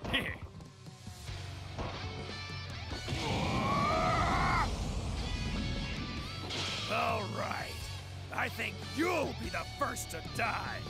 All right. I think you'll be the first to die.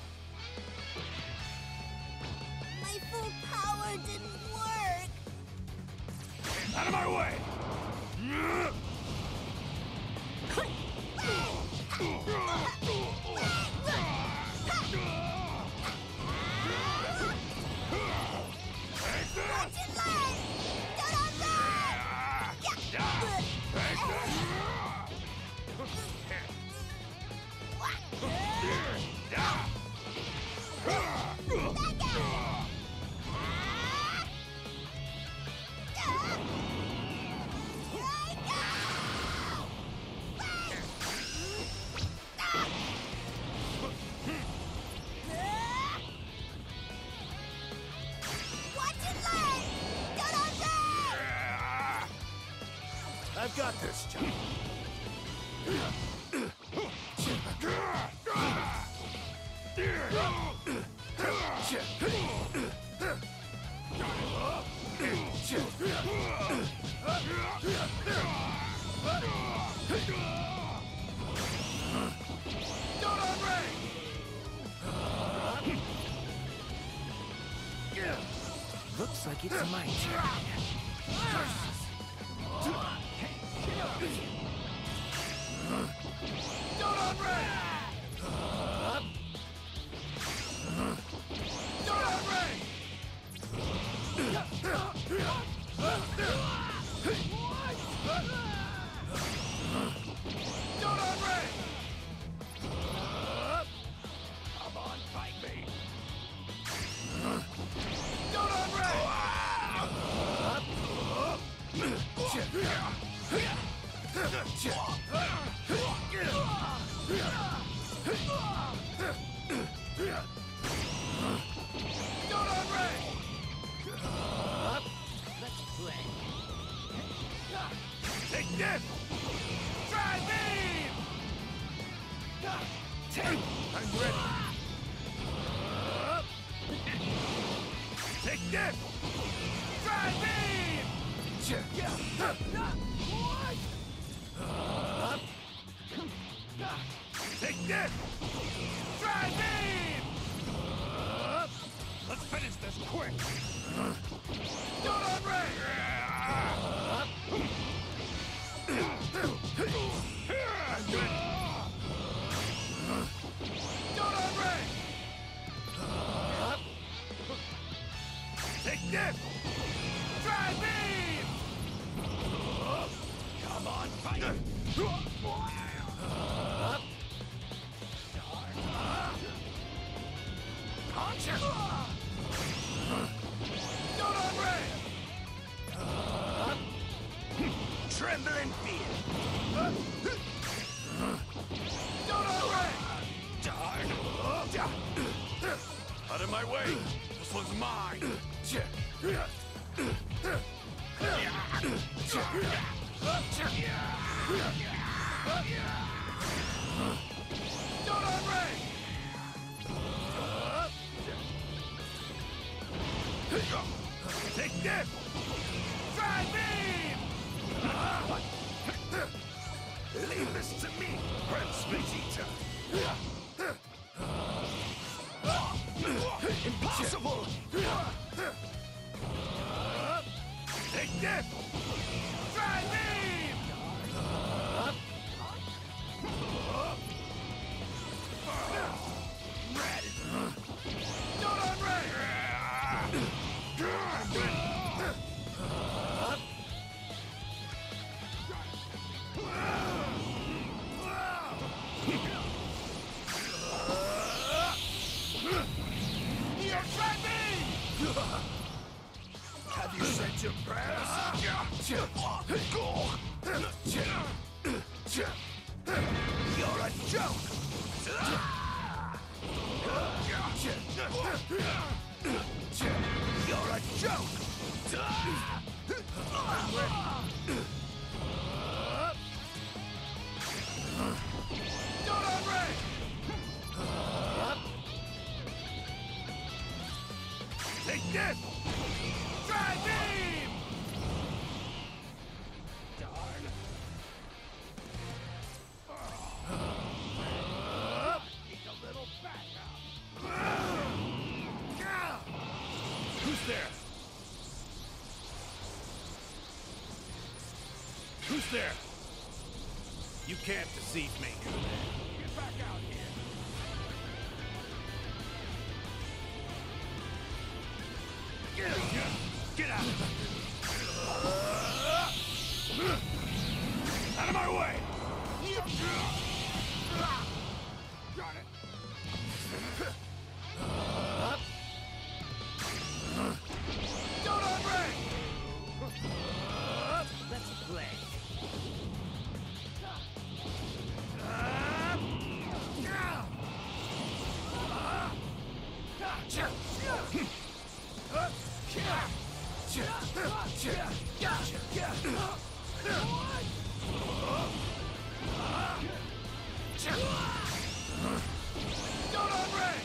My full power didn't work. Out of my way! Watch your legs! Don't I've got this, John. Looks like it's my turn. Come on, fight me! Let's play. Take this! Try beam! I'm ready. Take this! Try beam! Take this! Try beam! Let's finish this quick! Don't unring! I'm good! Don't unring! Take this! Try beam! Come on, fight! Puncher! Don't unring! Tremble in fear! Don't unring! Out of my way! This one's mine! Don't unring! Take this! Try beam! Leave this to me, Prince Vegeta! Impossible! Take this! Try beam! Ready! Don't unring! Have you said your prayers? You're a joke! You're a joke! Don't unring! Take this! Try beam! Darn. Need a little backup. Who's there? Who's there? You can't deceive me. Get back out here. Get out! Out of my way! Got it! Don't unring! Let's play. Don't unring!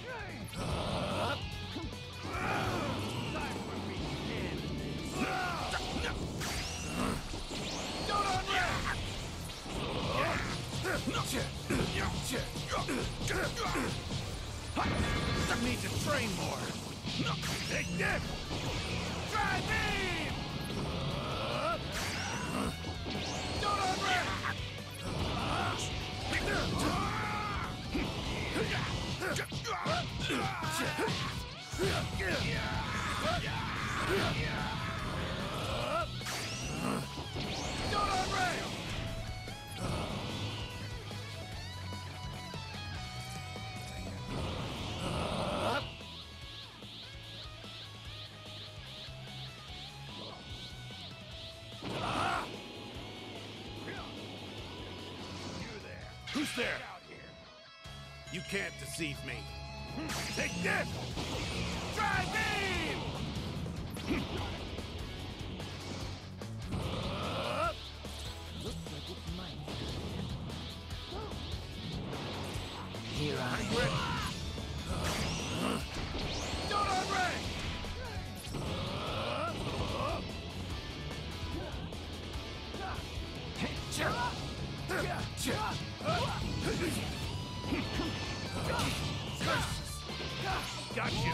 Don't unring! I need to train more. Take this! Try beam! Don't unring! Don't unring! Who's there? You can't deceive me. Take this! Try beam! Looks like it's my turn. Here I am. Don't unring! Got you!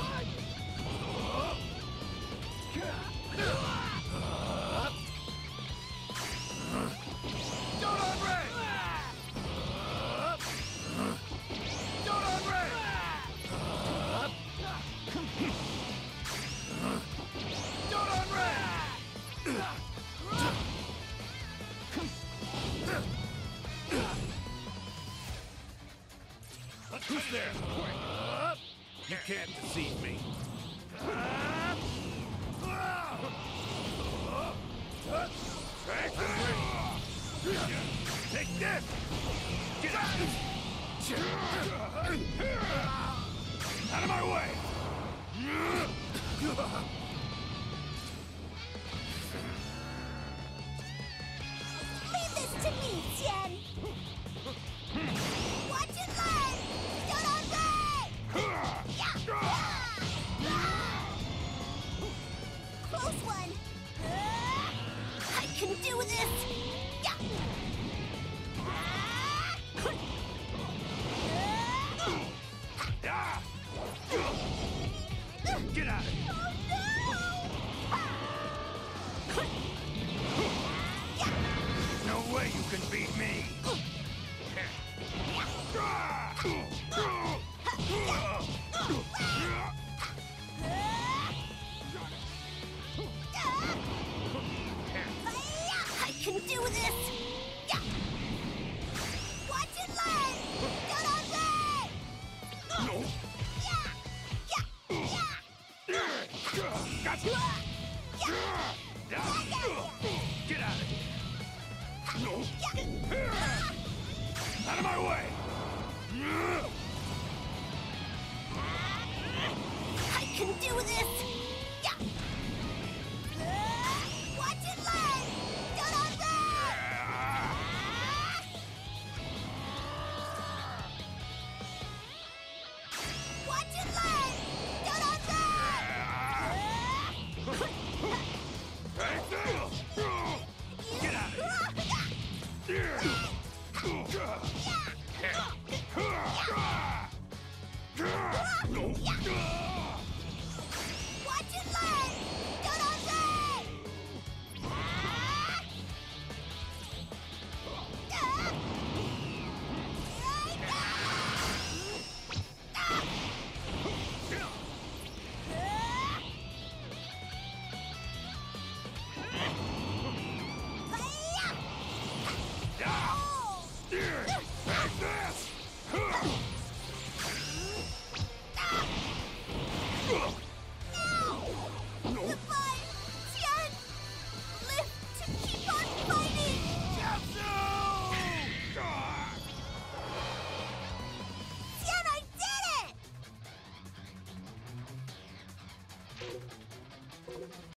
Don't unring! Don't unring! Don't unring! Who's there? You can't deceive me. Take this! Get out! Out of my way! Leave this to me, Jen! Watch and learn! Don't unring! Close one! I can do this! Get out! No way you can beat me! I can do this! Watch and learn! Don't unring! Gotcha! Get out of here! Out of my way! I can do this! Watch and learn! Don't unring! Watch and learn! Don't unring!